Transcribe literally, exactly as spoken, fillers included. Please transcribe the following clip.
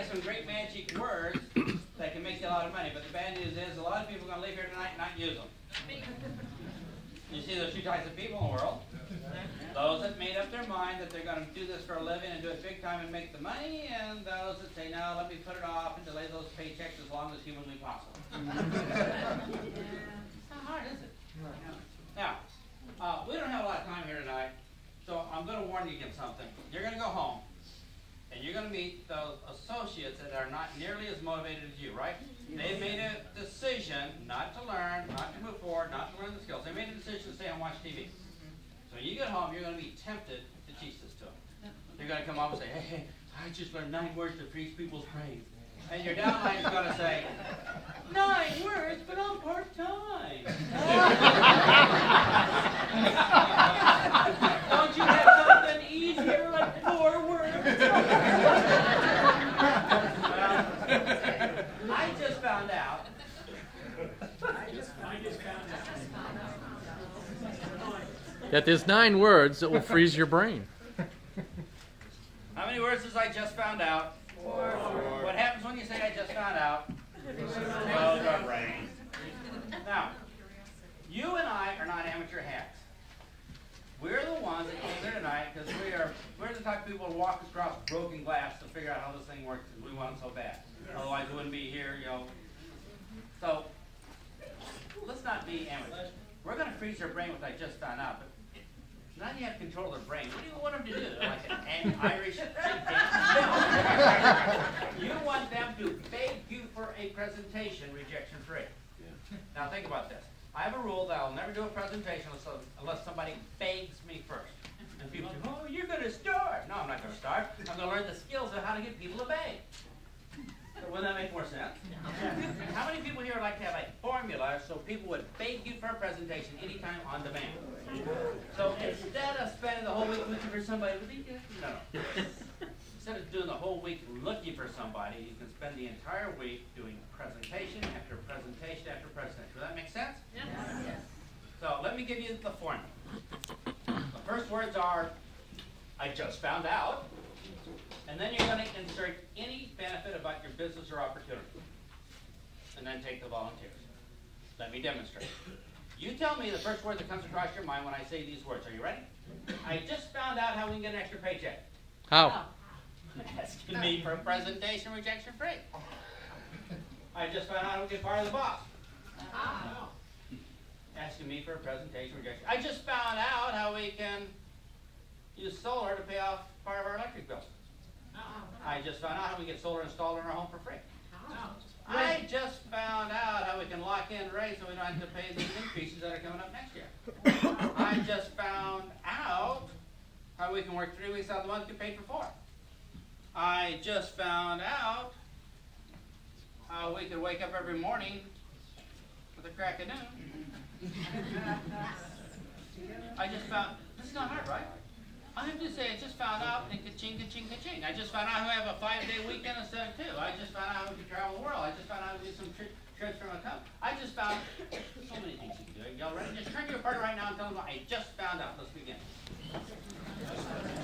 has some great magic words that can make you a lot of money. But the bad news is a lot of people are going to leave here tonight and not use them. You see those two types of people in the world. Those that made up their mind that they're going to do this for a living and do it big time and make the money, and those that say, no, let me put it off and delay those paychecks as long as humanly possible. How hard is it? Now, uh, we don't have a lot of time here tonight, so I'm going to warn you against something. You're going to go home, and you're going to meet those associates that are not nearly as motivated as you, right? They made a decision not to learn, not to move forward, not to learn the skills. They made a decision to stay and watch T V. So when you get home, you're going to be tempted to teach this to them. You're going to come home and say, hey, hey, I just learned nine words to freeze people's brains. And your downline is going to say, nine words, but I'm part-time. Don't you have something easier like four words? Well, I just found out. I just, I just found out. That there's nine words that will freeze your brain. How many words does I just found out? Four. What happens when you say I just found out? Close our brains. Now, you and I are not amateur hacks. We're the ones that came here tonight because we are we're the type of people who walk across broken glass to figure out how this thing works, and we want it so bad. Otherwise, we wouldn't be here, you know. So, let's not be amateurs. We're going to freeze their brain with what I just found out. But now you have control of their brain. What do you want them to do? Like an Irish no. You want them to beg you for a presentation rejection free. Yeah. Now think about this. I have a rule that I'll never do a presentation unless, unless somebody begs me first. And people say, oh, you're going to start. No, I'm not going to start. I'm going to learn the skills of how to get people to beg. So wouldn't that make more sense? Yeah. How many people here like to have a formula so people would beg you for a presentation anytime on demand? So instead of spending the whole week looking for somebody, no, no. Instead of doing the whole week looking for somebody, you can spend the entire week doing presentation after presentation after presentation. Does that make sense? Yes. Yes. So let me give you the formula. The first words are, I just found out. And then you're going to insert any benefit about your business or opportunity. And then take the volunteers. Let me demonstrate. You tell me the first word that comes across your mind when I say these words. Are you ready? I just found out how we can get an extra paycheck. How? Asking me for a presentation rejection free. I just found out how we can fire the boss. How? Asking me for a presentation rejection. I just found out how we can use solar to pay off part of our electric bills. I just found out how we get solar installed in our home for free. I just found out how we can lock in rates so we don't have to pay these increases that are coming up next year. I just found out how we can work three weeks out of the month and get paid for four. I just found out how we could wake up every morning with a crack of noon. I just found, this is not hard, right? I'm just saying, I just found out, and ka-ching, ka-ching, ka-ching. I just found out how I have a five-day weekend instead of two. I just found out how we can travel the world. I just found out how to do some tri trips from a cup. I just found so many things you can do. Y'all ready? Just turn your partner right now and tell them, I just found out. Let's begin.